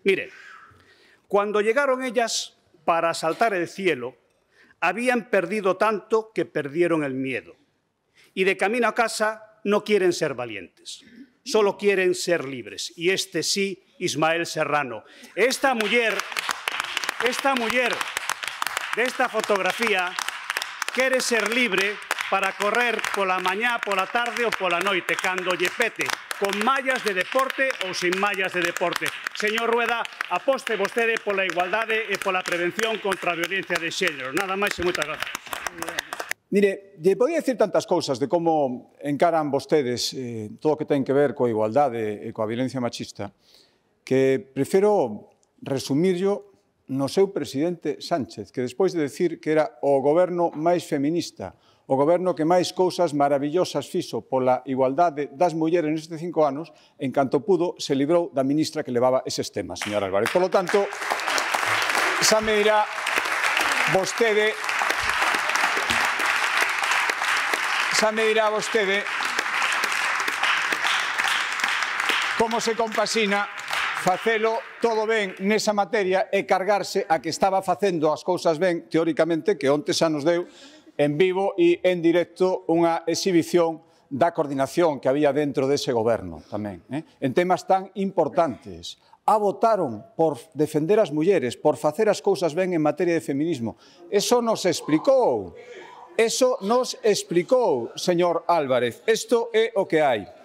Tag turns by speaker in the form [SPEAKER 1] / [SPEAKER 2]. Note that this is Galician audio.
[SPEAKER 1] Mire, cuando llegaron ellas para asaltar el cielo, habían perdido tanto que perdieron el miedo. Y de camino a casa no quieren ser valientes, solo quieren ser libres. Y este sí, Ismael Serrano. Esta muller de esta fotografía quere ser libre para correr pola mañá, pola tarde ou pola noite, cando lle pete, con mallas de deporte ou sin mallas de deporte. Señor Rueda, aposte vostede pola igualdade e pola prevención contra a violencia de xénero. Nada máis e moitas gracias.
[SPEAKER 2] Mire, lle podía dicir tantas cousas de como encaran vostedes todo o que ten que ver coa igualdade e coa violencia machista, que prefiro resumirlo no seu presidente Sánchez, que despois de decir que era o goberno máis feminista, o goberno que máis cousas maravillosas fixo pola igualdade das mulleres nestes 5 anos, en canto pudo, se librou da ministra que levaba eses temas, señor Álvarez. Por lo tanto, xa me dirá vostede como se compasina facelo todo ben nesa materia e cargarse a que estaba facendo as cousas ben, teóricamente, que onte xa nos deu en vivo e en directo unha exhibición da coordinación que había dentro dese goberno tamén, en temas tan importantes. A votaron por defender as mulleres, por facer as cousas ben en materia de feminismo. Eso nos explicou, señor Álvarez. Isto é o que hai.